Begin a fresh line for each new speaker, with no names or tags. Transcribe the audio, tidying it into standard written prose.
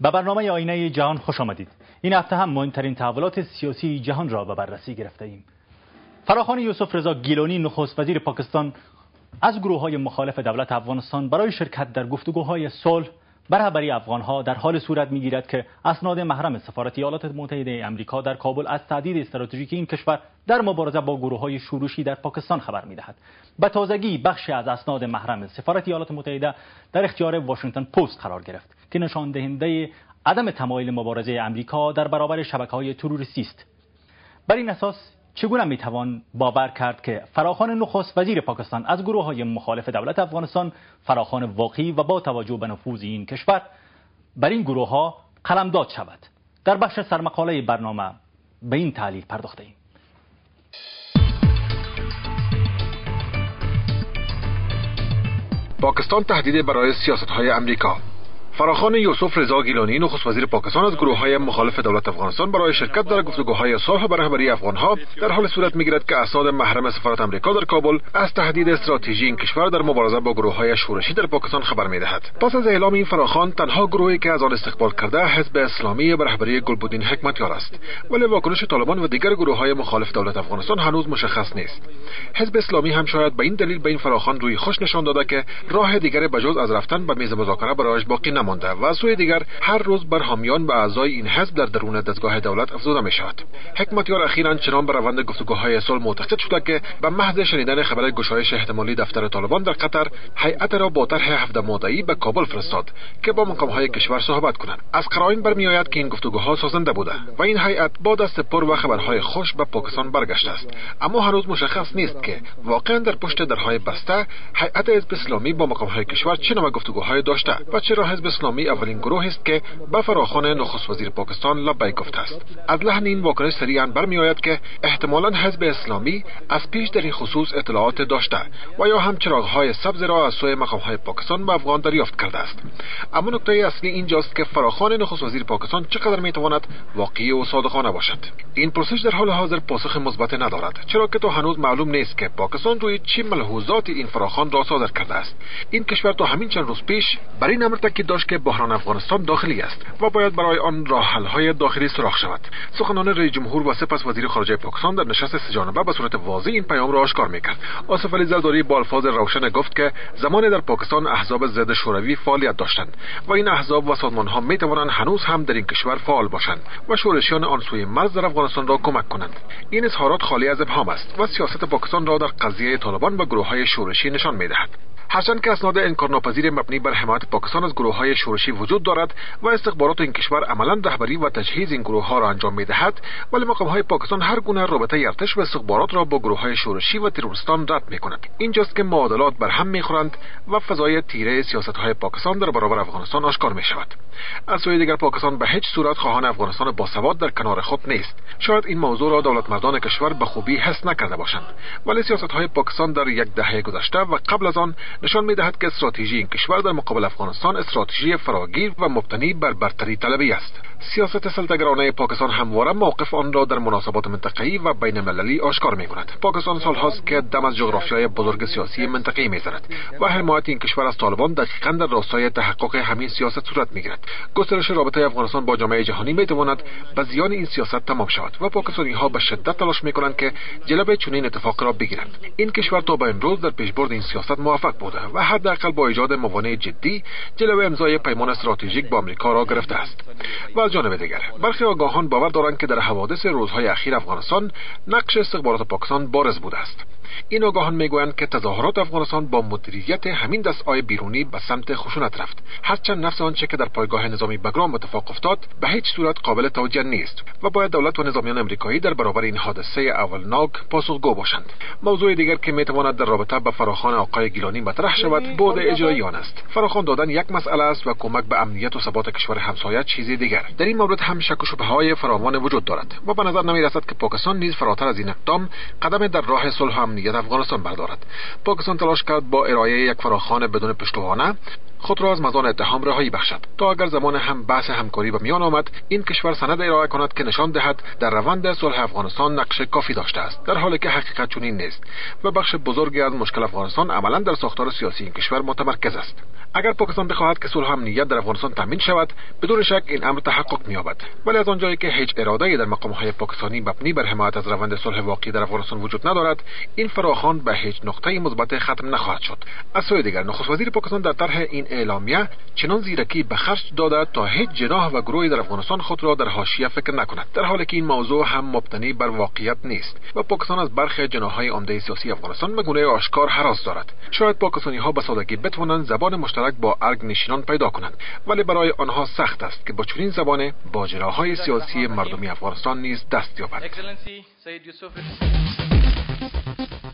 به برنامه آینه جهان خوش آمدید. این هفته هم مهمترین تحولات سیاسی جهان را به بررسی گرفته ایم. فراخوان یوسف رضا گیلانی نخست وزیر پاکستان از گروه‌های مخالف دولت افغانستان برای شرکت در گفتگوهای صلح بر رهبری افغان‌ها در حال صورت می‌گیرد که اسناد محرم سفارت ایالات متحده آمریکا در کابل از تهدید استراتژیک این کشور در مبارزه با گروه‌های شورشی در پاکستان خبر می‌دهد. به تازگی بخشی از اسناد محرم سفارت ایالات متحده در اختیار واشنگتن پست قرار گرفت که نشان دهنده عدم تمایل مبارزه آمریکا در برابر شبکه‌های تروریستی است. بر این اساس چگونه میتوان باور کرد که فراخوان نخست وزیر پاکستان از گروه‌های مخالف دولت افغانستان فراخوان واقعی و با توجه به نفوذ این کشور بر این گروه‌ها قلمداد شود؟ در بخش سرمقاله برنامه به این تحلیل پرداخته‌ایم.
پاکستان تهدید برای سیاست‌های آمریکا. فراخوان یوسف رضا گیلانی نخست وزیر پاکستان از گروه‌های مخالف دولت افغانستان برای شرکت در گفتگوهای صلح بر رهبری افغان‌ها در حال صورت می‌گیرد که اسناد محرم سفارت آمریکا در کابل از تهدید استراتژی این کشور در مبارزه با گروه‌های شورشی در پاکستان خبر می‌دهد. پس از اعلام این فراخوان تنها گروهی که از آن استقبال کرده حزب اسلامی بر رهبری گلبدین حکمتیار است، ولی واکنش طالبان و دیگر گروه‌های مخالف دولت افغانستان هنوز مشخص نیست. حزب اسلامی هم شاید به این دلیل به این فراخوان روی خوش نشان داده که راه دیگری بجز از رفتن به میز مذاکره برایش باقی نمانده و از سوی دیگر هر روز بر حامیان و اعضای این حزب در درون دستگاه دولت افزوده می شود. حکمتیار اخیراً چنان بر روند گفتگوهای صلح معتقد شده که به محض شنیدن خبر گشایش احتمالی دفتر طالبان در قطر هیئت را با طرح 17 ماده‌ای به کابل فرستاد که با مقام‌های کشور صحبت کنند. از قرائن برمی‌آید که این گفتگوها سازنده بوده و این هیئت با دست پر و خبرهای خوش به پاکستان برگشته است، اما هنوز مشخص نیست که واقعاً در پشت درهای بسته هیئت حزب اسلامی با مقام‌های کشور چه نوع گفتگوهای داشته و چرا حزب اسلامی اولین گروه است که به فراخوان نخست وزیر پاکستان لبیک گفته است. از لحن این واکنش سریعا برمیآید که احتمالاً حزب اسلامی از پیش در این خصوص اطلاعات داشته و یا هم چراغ‌های سبز را از سوی مقام‌های پاکستان و افغان دریافت کرده است. اما نکته اصلی اینجاست که فراخوان نخست وزیر پاکستان چقدر میتواند واقعی و صادقانه باشد. این پرسش در حال حاضر پاسخ مثبت ندارد، چرا که تا هنوز معلوم نیست که پاکستان روی چه ملحوظات این فراخوان را صادر کرده است. این کشور تا همین چند روز پیش بر این امر تاکید داشت که بحران افغانستان داخلی است و باید برای آن راه حل‌های داخلی سراغ شود. سخنان رئیس جمهور و سپس وزیر خارجه پاکستان در نشست سه‌جانبه به صورت واضح این پیام را آشکار می‌کرد. آصف علی زرداری با الفاظ روشن گفت که زمانی در پاکستان احزاب ضد شوروی فعالیت داشتند و این احزاب و سازمان‌ها می‌توانند هنوز هم در این کشور فعال باشند و شورشیان آن سوی مرز در افغانستان را کمک کنند. این اظهارات خالی از ابهام است و سیاست پاکستان را در قضیه طالبان و گروه‌های شورشی نشان می‌دهد. هرچند که اسناد انکارناپذیر مبنی بر حمایت پاکستان از گروه‌های شورشی وجود دارد و استخبارات این کشور عملاً رهبری و تجهیز این گروه‌ها را انجام می‌دهد، ولی مقام‌های پاکستان هر گونه رابطه ارتش و استخبارات را با گروه‌های شورشی و تروریستان رد می‌کند. اینجاست که معادلات بر هم می‌خورند و فضای تیره سیاست‌های پاکستان در برابر افغانستان آشکار می‌شود. از سوی دیگر پاکستان به هیچ صورت خواهان افغانستان باسواد در کنار خود نیست. شاید این موضوع را دولتمردان کشور به خوبی حس نکرده باشند، ولی سیاست‌های پاکستان در یک دهه گذشته و قبل از آن نشان می‌دهد که استراتژی این کشور در مقابل افغانستان استراتژی فراگیر و مبتنی بر برتری طلبی است. سیاست سلطه‌گرانه پاکستان همواره موقف آن را در مناسبات منطقه‌ای و بین‌المللی آشکار می‌کند. پاکستان سال‌هاست که دم از جغرافیای بزرگ سیاسی منطقه‌ای می‌زند و حمایت این کشور از طالبان دقیقاً در راستای تحقق همین سیاست صورت می‌گیرد. گسترش رابطه افغانستان با جامعه جهانی می‌تواند به زیان این سیاست تمام شود و پاکستانی‌ها به شدت تلاش می‌کنند که جلوی چنین اتفاق را بگیرند. این کشور تا به امروز در پیشبرد این سیاست موفق بوده و حداقل با ایجاد موانع جدی جلوی امضای پیمان استراتژیک با آمریکا را گرفته است. و از جانب دیگر برخی آگاهان باور دارند که در حوادث روزهای اخیر افغانستان نقش استخبارات پاکستان بارز بوده است. این آگاهان میگویند که تظاهرات افغانستان با مدیریت همین دسته‌های بیرونی به سمت خشونت رفت، هرچند نفس آنچه که در پایگاه نظامی بگرام اتفاق افتاد به هیچ صورت قابل توجیه نیست و باید دولت و نظامیان آمریکایی در برابر این حادثه اولناک پاسخگو باشند. موضوع دیگر که میتواند در رابطه با فراخوان آقای گیلانی مطرح شود بعد اجرایی آن است. فراخوان دادن یک مسئله است و کمک به امنیت و ثبات کشور همسایه چیزی دیگر. در این مورد هم شک و شبهه‌های فراوان وجود دارد و به نظر نمی‌رسد که پاکستان نیز فراتر از این اقدام قدم در راه صلح و امنیت افغانستان بردارد. پاکستان تلاش کرد با ارائه یک فراخوان بدون پشتوانه خود را از مزان اتهام رهایی بخشد تا اگر زمان هم بحث همکاری به میان آمد این کشور سند ارائه کند که نشان دهد در روند صلح افغانستان نقش کافی داشته است، در حالی که حقیقت چنین نیست و بخش بزرگی از مشکل افغانستان عملا در ساختار سیاسی این کشور متمرکز است. اگر پاکستان بخواهد که صلح و امنیت در افغانستان تامین شود، بدون شک این امر تحقق می‌یابد. ولی از آنجایی که هیچ اراده‌ای در مقام‌های پاکستانی مبنی بر حمایت از روند صلح واقعی در افغانستان وجود ندارد، این فراخوان به هیچ نقطه مثبت ختم نخواهد شد. از سوی دیگر نخست وزیر پاکستان در طرح این اعلامیه چنان زیرکی به خرج داده تا هیچ جناح و گروهی در افغانستان خود را در حاشیه فکر نکند، در حالی که این موضوع هم مبتنی بر واقعیت نیست و پاکستان از برخی جناح‌های عمده سیاسی افغانستان به گونه آشکار هراس دارد. شاید پاکستانی‌ها به سادگی بتوانند زبان مشترک با ارگ نشینان پیدا کنند، ولی برای آنها سخت است که با چنین زبان با جراحای سیاسی مردمی افغانستان نیز دست یابند.